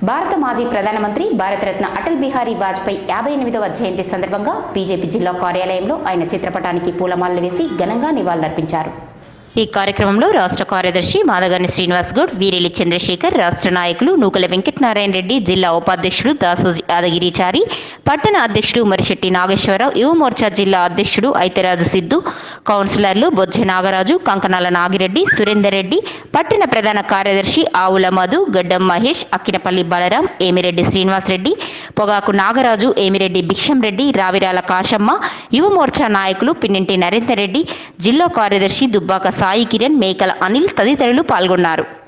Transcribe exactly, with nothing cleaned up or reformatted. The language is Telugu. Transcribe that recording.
భారత మాజీ ప్రధానమంత్రి భారతరత్న అటల్ బిహారీ వాజ్పేయి యాభై ఎనిమిదవ జయంతి సందర్భంగా బీజేపీ జిల్లా కార్యాలయంలో ఆయన చిత్రపటానికి పూలమాలలు వేసి ఘనంగా నివాళులర్పించారు. ఈ కార్యక్రమంలో రాష్ట్ర కార్యదర్శి మాదగాని శ్రీనివాస్ గౌడ్, వీరేలి చంద్రశేఖర్, రాష్ట్ర నాయకులు నూకల వెంకటనారాయణ రెడ్డి, జిల్లా ఉపాధ్యక్షుడు దాసోజి యాదగిరిచారి, పట్టణ అధ్యక్షుడు మరిశెట్టి నాగేశ్వరరావు, యువమోర్చా జిల్లా అధ్యక్షుడు ఐతరాజు సిద్ధు, కౌన్సిలర్లు బొజ్జె నాగరాజు, కంకనాల నాగిరెడ్డి, సురేందర్ రెడ్డి, పట్టణ ప్రధాన కార్యదర్శి ఆవుల మధు, గడ్డం మహేష్, అక్కినపల్లి బలరాం, ఏమిరెడ్డి శ్రీనివాస్ రెడ్డి, పొగాకు నాగరాజు, ఏమిరెడ్డి భిక్షం రెడ్డి, రావిరాల కాశమ్మ, యువమోర్చా నాయకులు పిన్నింటి నరేందర్ రెడ్డి, జిల్లా కార్యదర్శి దుబ్బాక సాయి కిరణ్, మేకల అనిల్ తదితరులు పాల్గొన్నారు.